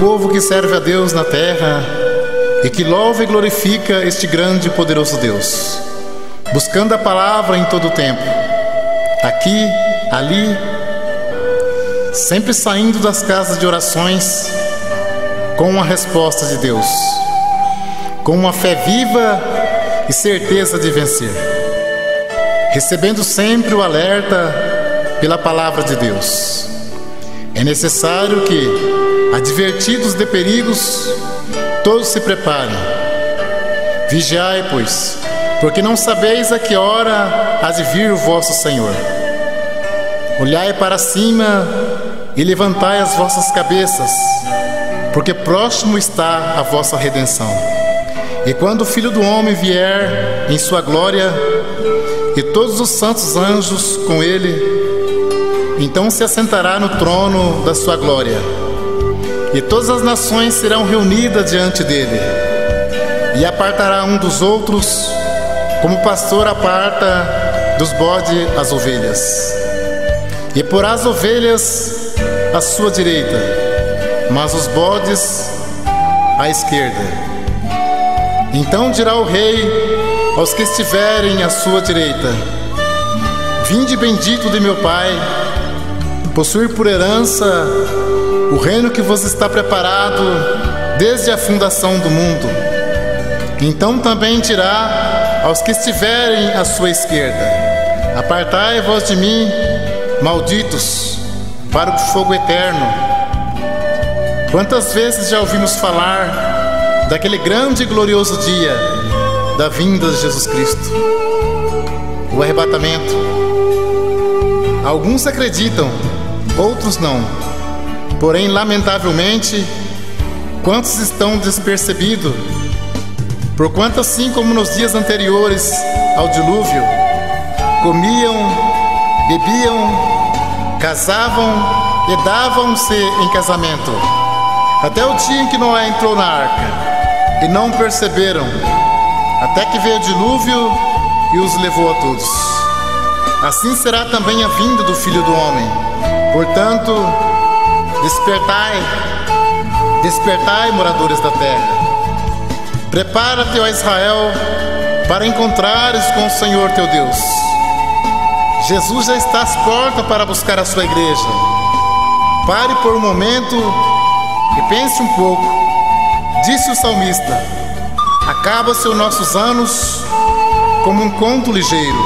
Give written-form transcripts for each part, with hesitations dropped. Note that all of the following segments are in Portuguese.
povo que serve a Deus na terra e que louva e glorifica este grande e poderoso Deus, buscando a palavra em todo o tempo, aqui, ali, sempre saindo das casas de orações com uma resposta de Deus, com uma fé viva e certeza de vencer, recebendo sempre o alerta pela palavra de Deus. É necessário que, advertidos de perigos, todos se preparem. Vigiai, pois, porque não sabeis a que hora há de vir o vosso Senhor. Olhai para cima e levantai as vossas cabeças, porque próximo está a vossa redenção. E quando o Filho do Homem vier em sua glória, e todos os santos anjos com ele, então se assentará no trono da sua glória, e todas as nações serão reunidas diante dele, e apartará um dos outros, como o pastor aparta dos bodes as ovelhas. E porá as ovelhas à sua direita, mas os bodes à esquerda. Então dirá o rei aos que estiverem à sua direita: vinde bendito de meu Pai, possuir por herança o reino que vos está preparado desde a fundação do mundo. Então também dirá aos que estiverem à sua esquerda: apartai-vos de mim, malditos, para o fogo eterno. Quantas vezes já ouvimos falar daquele grande e glorioso dia da vinda de Jesus Cristo, o arrebatamento. Alguns acreditam, outros não. Porém, lamentavelmente, quantos estão despercebidos? Porquanto, assim como nos dias anteriores ao dilúvio, comiam, bebiam, casavam e davam-se em casamento, até o dia em que Noé entrou na arca, e não perceberam, até que veio o dilúvio e os levou a todos. Assim será também a vinda do Filho do Homem. Portanto, despertai, despertai, moradores da terra. Prepara-te, ó Israel, para encontrares com o Senhor teu Deus. Jesus já está às portas para buscar a sua igreja. Pare por um momento e pense um pouco. Disse o salmista: acaba-se os nossos anos como um conto ligeiro.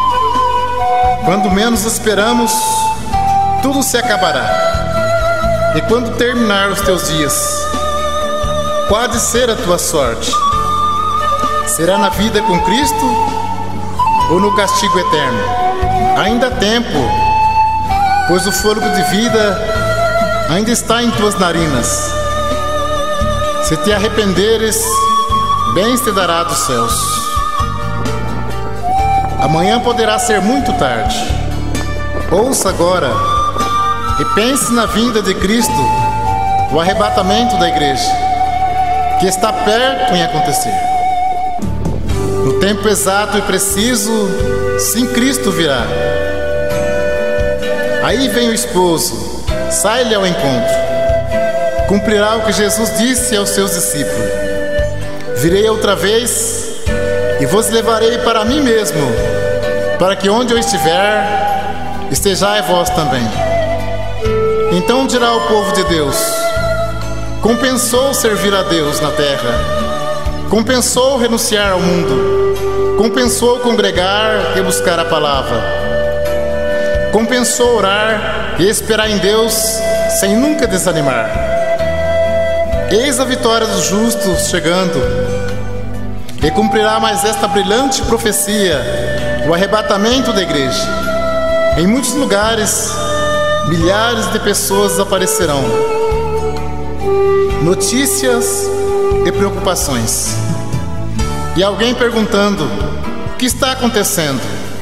Quando menos esperamos, tudo se acabará. E quando terminar os teus dias, pode ser a tua sorte. Será na vida com Cristo ou no castigo eterno? Ainda há tempo, pois o fôlego de vida ainda está em tuas narinas. Se te arrependeres, bens te dará dos céus. Amanhã poderá ser muito tarde. Ouça agora e pense na vinda de Cristo, o arrebatamento da igreja, que está perto em acontecer. No tempo exato e preciso, sim, Cristo virá. Aí vem o esposo, sai-lhe ao encontro. Cumprirá o que Jesus disse aos seus discípulos: virei outra vez e vos levarei para mim mesmo, para que onde eu estiver, estejais vós também. Então dirá o povo de Deus: compensou servir a Deus na terra, compensou renunciar ao mundo, compensou congregar e buscar a palavra, compensou orar e esperar em Deus sem nunca desanimar. Eis a vitória dos justos chegando, e cumprirá mais esta brilhante profecia, o arrebatamento da igreja. Em muitos lugares, milhares de pessoas aparecerão. Notícias e preocupações. E alguém perguntando: o que está acontecendo?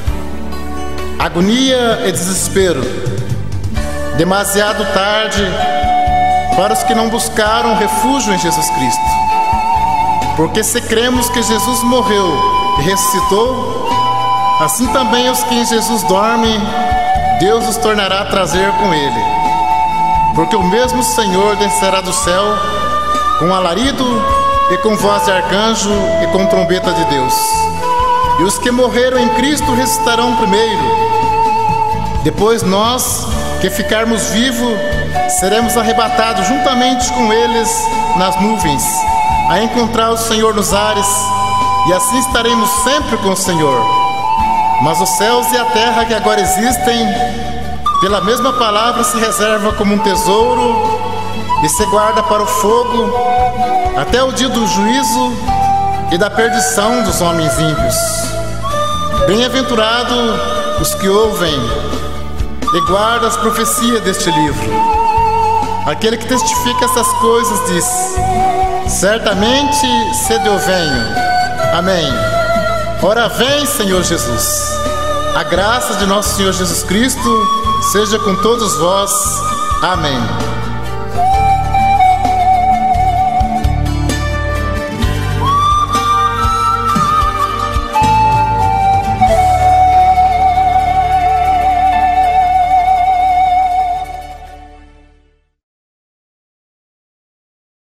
Agonia e desespero. Demasiado tarde para os que não buscaram refúgio em Jesus Cristo. Porque se cremos que Jesus morreu e ressuscitou, assim também os que em Jesus dormem, Deus os tornará a trazer com Ele. porque o mesmo Senhor descerá do céu com alarido e com voz de arcanjo e com trombeta de Deus. E os que morreram em Cristo ressuscitarão primeiro. Depois nós, que ficarmos vivos, seremos arrebatados juntamente com eles nas nuvens, a encontrar o Senhor nos ares, e assim estaremos sempre com o Senhor. Mas os céus e a terra que agora existem, pela mesma palavra se reserva como um tesouro e se guarda para o fogo, até o dia do juízo e da perdição dos homens ímpios. Bem-aventurados os que ouvem e guardam as profecias deste livro. Aquele que testifica essas coisas diz: certamente cedo eu venho. Amém. Ora vem, Senhor Jesus. A graça de nosso Senhor Jesus Cristo seja com todos vós. Amém.